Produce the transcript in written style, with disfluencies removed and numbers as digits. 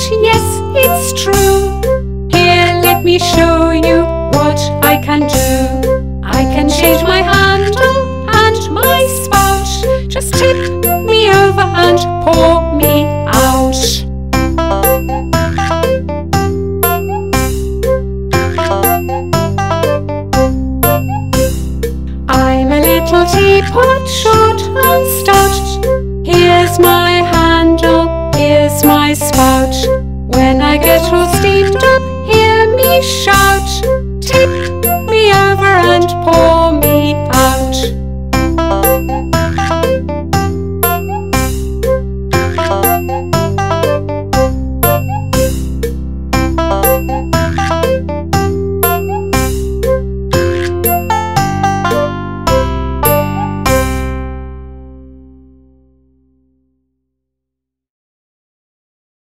yes, it's true. Here, let me show you what I can do. I can change my handle and my spout. Just tip me over and pour me out. I'm a little teapot, short and stout. Here's my handle, here's my spout. When I get all steamed up, hear me shout.